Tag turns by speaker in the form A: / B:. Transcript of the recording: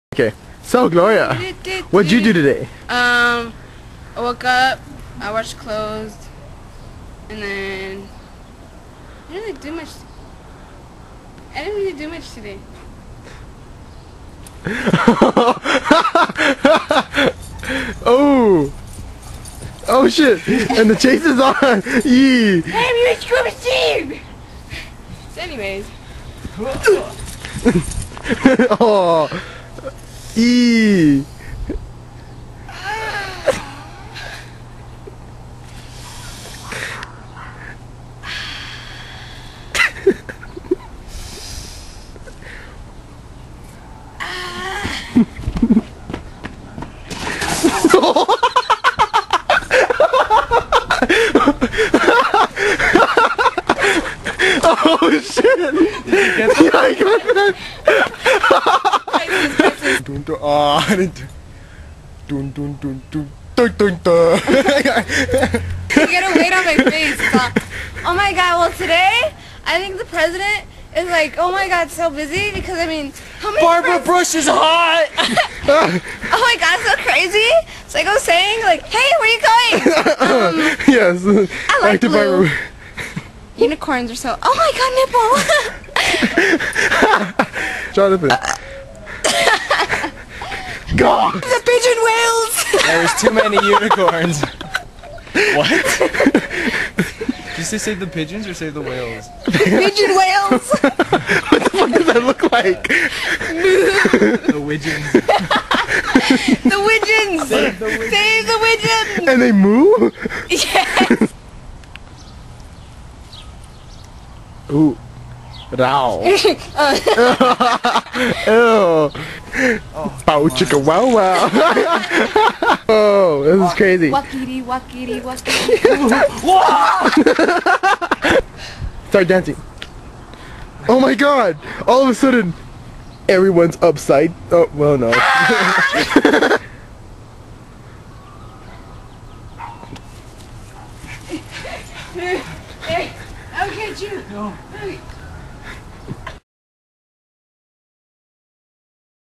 A: Okay, so Gloria, what'd you do today?
B: I woke up, I washed clothes, and then I didn't really do much. I didn't really do much today.
A: Oh shit! And the chase is on. Yee.
B: Hey, you screw Steve. So, anyways.
A: Oh. Yee. Oh shit! Yeah, I got that! Dun dun dun dun dun dun dun dun.
B: You get a weight on my face. Oh my god, well today, I think the president is like, oh my god, so busy because I mean, how many
C: Barbara Bush is hot!
B: Oh my god, so crazy! It's like I was saying, like, hey, where you going?
A: Yes.
B: I like
A: Active
B: blue.
A: Barbara.
B: Unicorns are so, oh my god, nipple!
A: Jonathan. God!
B: The pigeon whales!
C: There's too many unicorns. What? Did you say save the pigeons or save the whales?
B: Pigeon whales!
A: What the fuck does that look like?
C: The widgeons.
B: The widgeons!
C: Save the widgeons.
B: Save the widgeons!
A: And they move?
B: Yes!
A: Ooh. Row. Ew. Bow chicka wow wow. Oh, this is crazy.
B: Wakity, wakity, wakity.
A: Start dancing. Oh my god! All of a sudden, everyone's upside. Oh, well, no.
B: Hey, I'll get you. No.